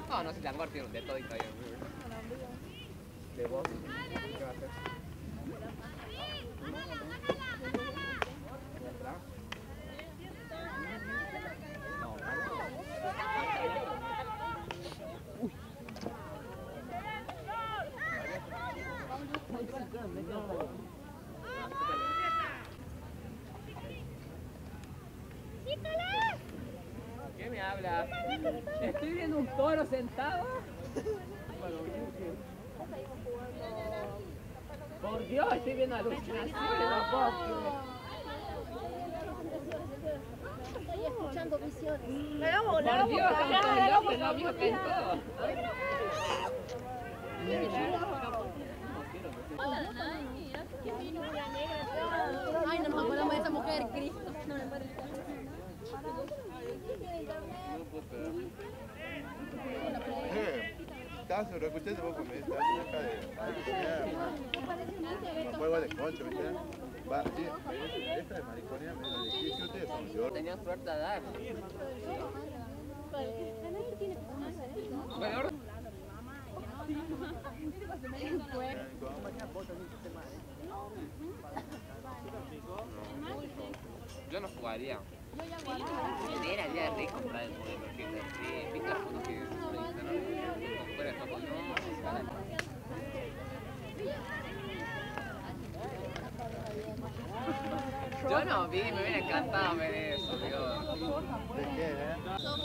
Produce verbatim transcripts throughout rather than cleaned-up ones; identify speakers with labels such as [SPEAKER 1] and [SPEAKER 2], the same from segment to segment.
[SPEAKER 1] No, no, si Langor tiene de todo y todavía. De vos, ¿qué va a hacer? ¿Qué me hablas? Estoy viendo un toro sentado. Por Dios, estoy viendo alucinaciones, no puedo.
[SPEAKER 2] Estoy escuchando visiones.
[SPEAKER 1] Por Dios, están todos locos, no vio que en todo.
[SPEAKER 2] Ay, no nos acordamos de esa mujer, Cristo.
[SPEAKER 3] Estaba sobreescuchando vos cuando me estás acá de un juego de concho, ¿viste? Va, sí, esta de mariconía me dice, ¿qué ustedes son? Yo
[SPEAKER 1] tenía suerte a dar. Bueno, yo no jugaría. Era ya rico comprar el modelo que te pica uno que no fuera de todo, no. Yo no vi, me hubiera encantado ver eso, digo.
[SPEAKER 3] ¿de qué, eh?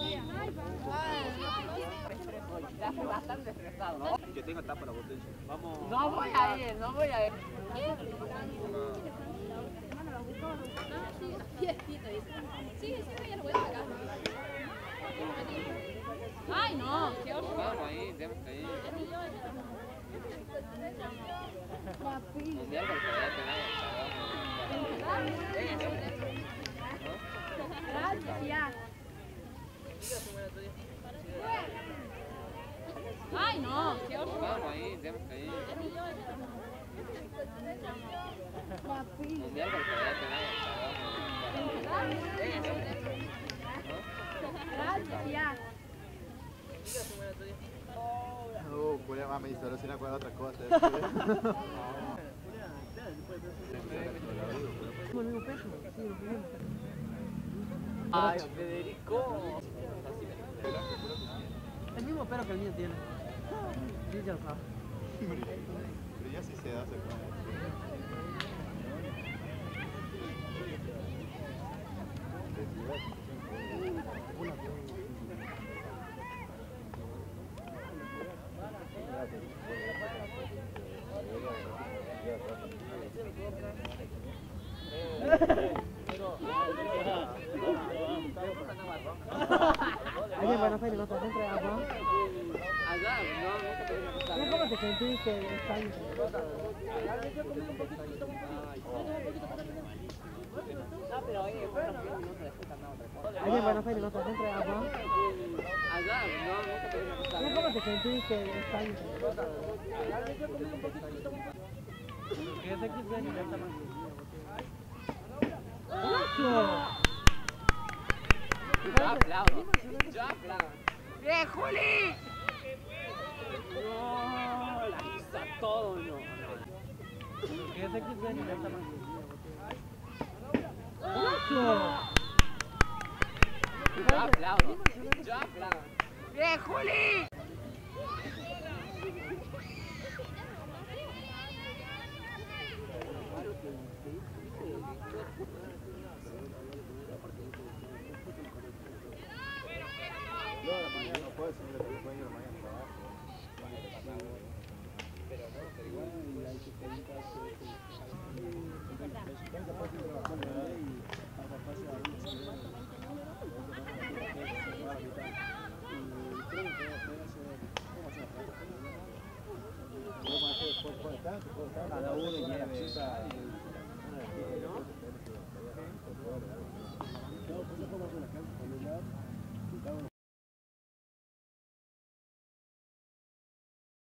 [SPEAKER 1] Ya fue bastante estresado, ¿no?
[SPEAKER 4] Que tenga tapa la botella. Vamos.
[SPEAKER 1] No voy a ir, no voy a ir.
[SPEAKER 2] Sí, sí, ya lo voy a sacar. Ay, no, qué horror.
[SPEAKER 1] Vamos ahí, tenemos que ir. Mundial porque ya
[SPEAKER 2] Gracias. Ay, no, qué horror.
[SPEAKER 1] Vamos ahí, tenemos que ir. Mundial porque ya
[SPEAKER 2] Gracias.
[SPEAKER 3] Uh, Julia más me hizo alucinar con otra cosa.
[SPEAKER 1] Ay, Federico.
[SPEAKER 4] El mismo pelo que el mío tiene. Sí, ya lo sabe.
[SPEAKER 3] Pero ya sí se hace con
[SPEAKER 4] Oye, bueno, Fede, ¿no te siempre agua?
[SPEAKER 1] Allá, no, nunca te viene a pasar.
[SPEAKER 4] ¿Cómo te sentiste en España?
[SPEAKER 1] No, pero oye, fueron diez minutos después andaba otra cosa.
[SPEAKER 4] Oye, bueno, Fede, ¿no te siempre agua?
[SPEAKER 1] Allá, no, nunca te viene a pasar.
[SPEAKER 4] ¿Cómo te sentiste en España? Que es aquí bien y ya está más.
[SPEAKER 1] Yo aplaudo, yo aplaudo. ¡Bien, Juli!
[SPEAKER 4] No, la hizo todo, no. Que es aquí bien y ya está más.
[SPEAKER 1] Yo aplaudo, yo aplaudo. ¡Bien, Juli!
[SPEAKER 3] yo a la mañana no puedo decirle que puedo ir a la mañana a trabajar. Pero no, pero igual hay que preguntar cada uno lleve